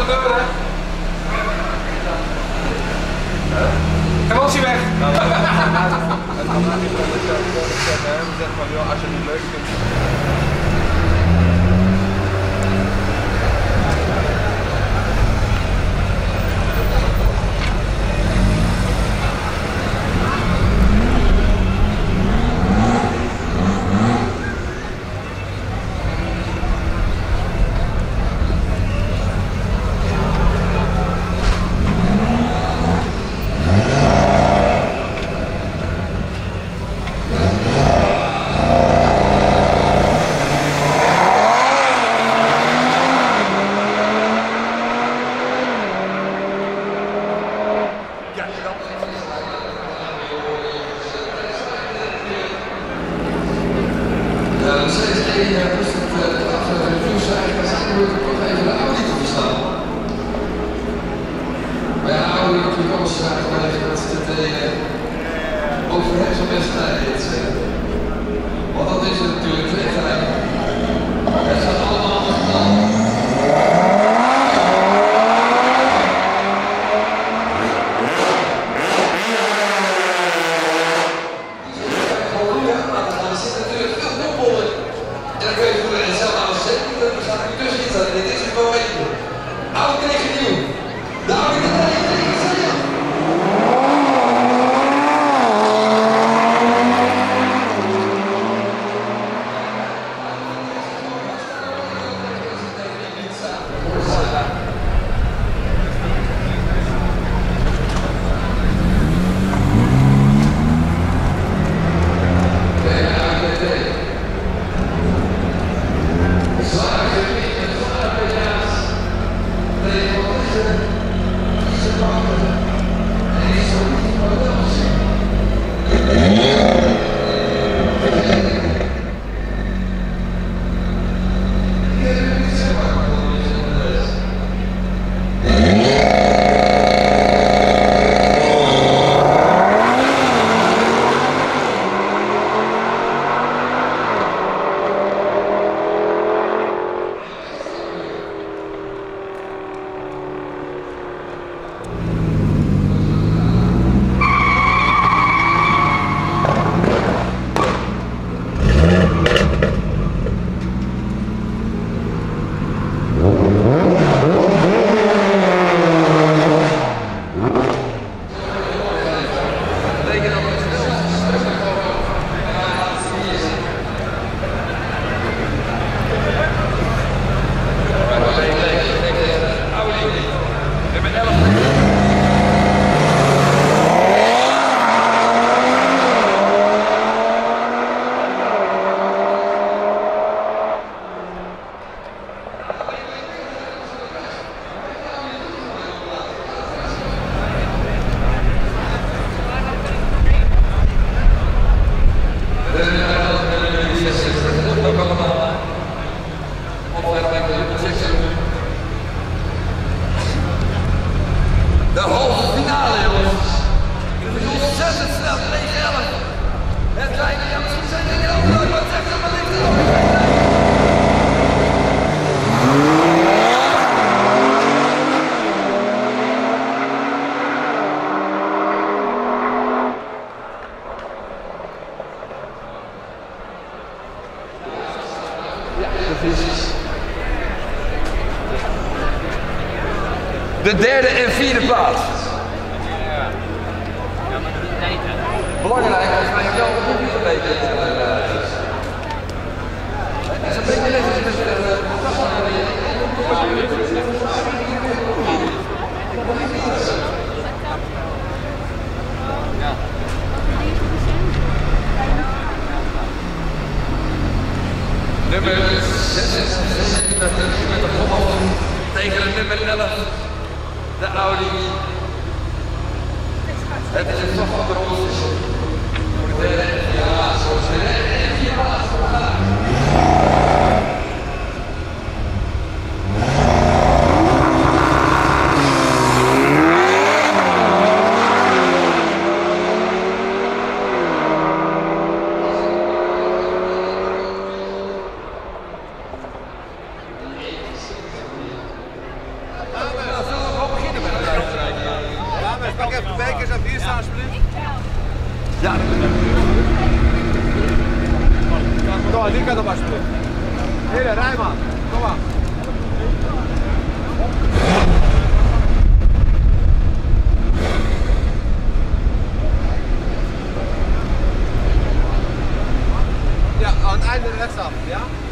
gebeuren. Emotie weg! Het kan niet zeggen, zeg maar, joh, als je het niet leuk vindt. De derde en vierde plaats. Belangrijk als wij wel niet weten. Het is een beetje net als nummer 6 met de gommel tegen de nummer 11. De Audi. Het is een toch op de rond. Voor de derde en vierde plaats. Zoals de derde en vierde plaats. Ja. Kom maar, die kant op alsjeblieft. Hele, rij man. Kom maar. Ja, aan het einde rechtsaf, ja?